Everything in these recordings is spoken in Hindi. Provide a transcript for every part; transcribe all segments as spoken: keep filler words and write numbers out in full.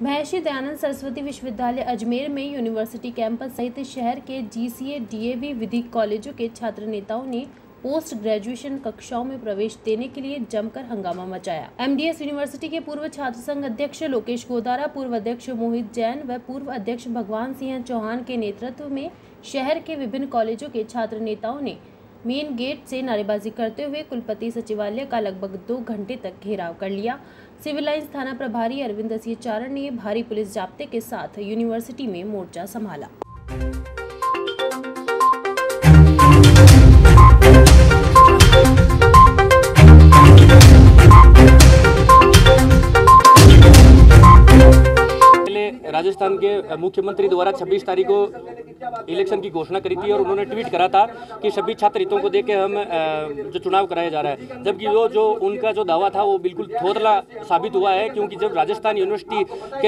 महर्षि दयानंद सरस्वती विश्वविद्यालय अजमेर में यूनिवर्सिटी कैंपस सहित शहर के जीसीए डीएवी विधि कॉलेजों के छात्र नेताओं ने पोस्ट ग्रेजुएशन कक्षाओं में प्रवेश देने के लिए जमकर हंगामा मचाया। एमडीएस यूनिवर्सिटी के पूर्व छात्र संघ अध्यक्ष लोकेश गोदारा, पूर्व अध्यक्ष मोहित जैन व पूर्व अध्यक्ष भगवान सिंह चौहान के नेतृत्व में शहर के विभिन्न कॉलेजों के छात्र नेताओं ने मेन गेट से नारेबाजी करते हुए कुलपति सचिवालय का लगभग दो घंटे तक घेराव कर लिया। सिविल लाइंस थाना प्रभारी अरविंद सिंह चारण ने भारी पुलिस जाब्ते के साथ यूनिवर्सिटी में मोर्चा संभाला। राजस्थान के मुख्यमंत्री द्वारा छब्बीस तारीख को इलेक्शन की घोषणा करी थी और उन्होंने ट्वीट करा था कि सभी छात्र हितों को देख के हम जो चुनाव कराया जा रहा है, जबकि वो जो उनका जो दावा था वो बिल्कुल थोथला साबित हुआ है। क्योंकि जब राजस्थान यूनिवर्सिटी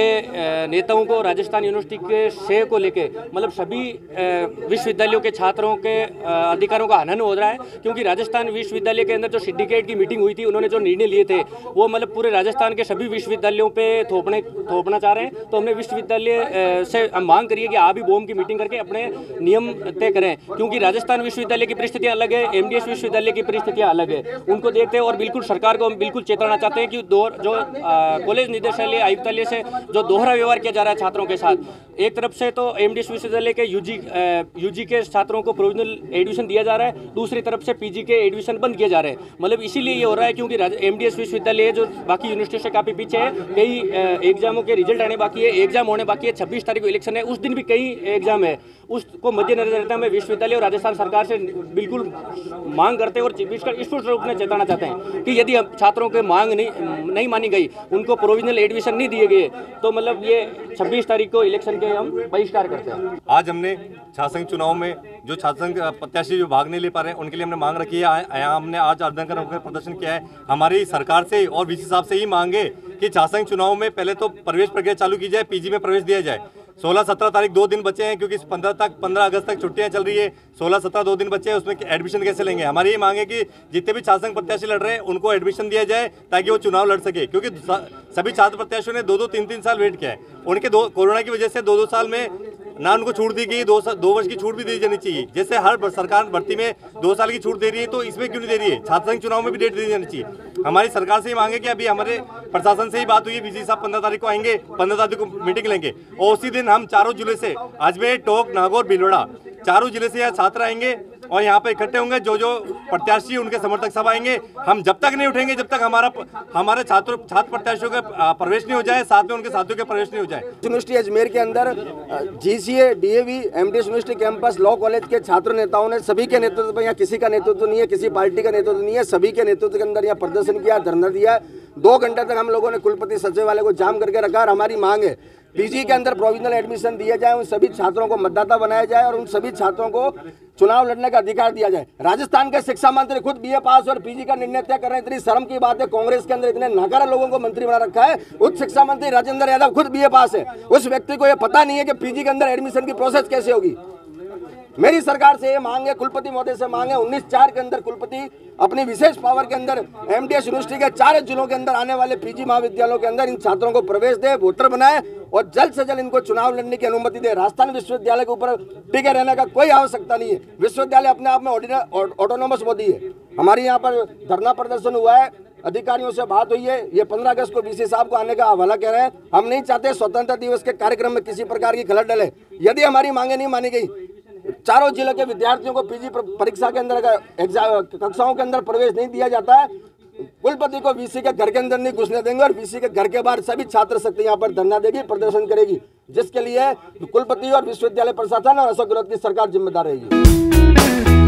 के नेताओं को राजस्थान यूनिवर्सिटी के शेय को लेके मतलब सभी विश्वविद्यालयों के छात्रों के अधिकारों का हनन हो रहा है। क्योंकि राजस्थान विश्वविद्यालय के अंदर जो सिंडिकेट की मीटिंग हुई थी, उन्होंने जो निर्णय लिए थे वो मतलब पूरे राजस्थान के सभी विश्वविद्यालयों पर थोपने थोपना चाह रहे हैं। तो हमने विश्वविद्यालय से हम मांग करिए कि आप भी बोम की मीटिंग करके अपने नियम तय करें। क्योंकि राजस्थान विश्वविद्यालय की परिस्थितियां अलग है, एमडीएस विश्वविद्यालय की परिस्थितियां अलग है, उनको देखते हैं। और बिल्कुल सरकार को हम बिल्कुल चेताना चाहते हैं कि दो जो कॉलेज निदेशालय आयुक्तालय से जो दोहरा व्यवहार किया जा रहा है छात्रों के साथ, एक तरफ से तो एमडीएस विश्वविद्यालय के यूजी यूजी के छात्रों को प्रोविजनल एडमिशन दिया जा रहा है, दूसरी तरफ से पीजी के एडमिशन बंद किए जा रहे हैं। मतलब इसीलिए ये हो रहा है क्योंकि एमडीएस विश्वविद्यालय जो बाकी यूनिवर्सिटी से काफी पीछे है, कई एग्जामों के रिजल्ट आने बाकी है, एग्जाम होने बाकी है, छब्बीस तारीख को इलेक्शन है, उस दिन भी कई एग्जाम है। उसको मद्देनजर रखते हुए विश्वविद्यालय और राजस्थान सरकार से बिल्कुल मांग करते हैं और स्पष्ट रूप में चेताना चाहते हैं कि यदि छात्रों के मांग नहीं नहीं मानी गई, उनको प्रोविजनल एडमिशन नहीं दिए गए, तो मतलब ये छब्बीस तारीख को इलेक्शन के हम बहिष्कार करते हैं। आज हमने छात्र संघ चुनाव में जो छात्र संघ प्रत्याशी जो भाग नहीं ले पा रहे हैं, उनके लिए हमने मांग रखी है। यहाँ हमने आज आवेदन कर प्रदर्शन किया है। हमारी सरकार से और वीसी साहब से ही मांगे कि छात्र संघ चुनाव में पहले तो प्रवेश प्रक्रिया चालू की जाए, पीजी में प्रवेश दिया जाए। सोलह सत्रह तारीख दो दिन बचे हैं, क्योंकि पंद्रह तक पंद्रह अगस्त तक छुट्टियां चल रही है। सोलह सत्रह दो दिन बचे हैं, उसमें एडमिशन कैसे लेंगे? हमारी ये मांग है कि जितने भी छात्र संघ प्रत्याशी लड़ रहे हैं उनको एडमिशन दिया जाए ताकि वो चुनाव लड़ सके। क्योंकि सभी छात्र प्रत्याशियों ने दो दो तीन तीन साल वेट किया है। उनके दो कोरोना की वजह से दो दो साल में ना उनको छूट दी गई, दो दो वर्ष की छूट भी दी जानी चाहिए। जैसे हर सरकार भर्ती में दो साल की छूट दे रही है, तो इसमें क्यों नहीं दे रही है? छात्र संघ चुनाव में भी डेट दी जानी चाहिए। हमारी सरकार से ही मांगे कि अभी हमारे प्रशासन से ही बात हुई है, वीसी साहब पंद्रह तारीख को आएंगे, पंद्रह तारीख को मीटिंग लेंगे और उसी दिन हम चारों जिले से अजमेर, टोंक, नागौर, भीलवाड़ा चारों जिले से यहाँ छात्र आएंगे और यहाँ पे इकट्ठे होंगे। जो जो प्रत्याशी उनके समर्थक सब आएंगे। हम जब तक नहीं उठेंगे जब तक हमारा हमारे छात्र छात्र प्रत्याशियों का प्रवेश नहीं हो जाए, साथ में उनके साथियों के प्रवेश नहीं हो जाए। यूनिवर्सिटी अजमेर के अंदर GCA, DAV, MDS university campus, law college के छात्र नेताओं ने सभी के नेतृत्व में, यहाँ किसी का नेतृत्व नहीं है, किसी पार्टी का नेतृत्व नहीं है, सभी के नेतृत्व के अंदर यहाँ प्रदर्शन किया, धरना दिया। दो घंटे तक हम लोगों ने कुलपति सचिवालय को जाम करके रखा और हमारी मांग है पीजी के अंदर प्रोविजनल एडमिशन दिया जाए, उन सभी छात्रों को मतदाता बनाया जाए और उन सभी छात्रों को चुनाव लड़ने का अधिकार दिया जाए। राजस्थान के शिक्षा मंत्री खुद बीए पास और पीजी का निर्णय तय कर रहे हैं। इतनी शर्म की बात है, कांग्रेस के अंदर इतने नाकारा लोगों को मंत्री बना रखा है। उच्च शिक्षा मंत्री राजेंद्र यादव खुद बीए पास है, उस व्यक्ति को यह पता नहीं है कि पीजी के अंदर एडमिशन की प्रोसेस कैसे होगी। मेरी सरकार से ये मांग है, कुलपति महोदय से मांग है, उन्नीस चार के अंदर कुलपति अपनी विशेष पावर के अंदर एमडीएस यूनिवर्सिटी के चार जिलों के अंदर आने वाले पीजी महाविद्यालयों के अंदर इन छात्रों को प्रवेश दे, वोटर बनाए और जल्द से जल्द इनको चुनाव लड़ने की अनुमति दे। राजस्थान विश्वविद्यालय के ऊपर टिके रहने का कोई आवश्यकता नहीं है। विश्वविद्यालय अपने आप में ऑटोनोमस बॉडी है। हमारी यहाँ पर धरना प्रदर्शन हुआ है, अधिकारियों से बात हुई है। ये पंद्रह अगस्त को वीसी साहब को आने का हवाला कह रहे हैं। हम नहीं चाहते स्वतंत्रता दिवस के कार्यक्रम में किसी प्रकार की खलल डले। यदि हमारी मांगे नहीं मानी गई, चारों जिलों के विद्यार्थियों को पीजी परीक्षा के अंदर कक्षाओं के अंदर प्रवेश नहीं दिया जाता है, कुलपति को वीसी के घर के अंदर नहीं घुसने देंगे और वीसी के घर के बाहर सभी छात्र शक्ति यहाँ पर धरना देगी, प्रदर्शन करेगी, जिसके लिए कुलपति और विश्वविद्यालय प्रशासन और अशोक गहलोत की सरकार जिम्मेदार रहेगी।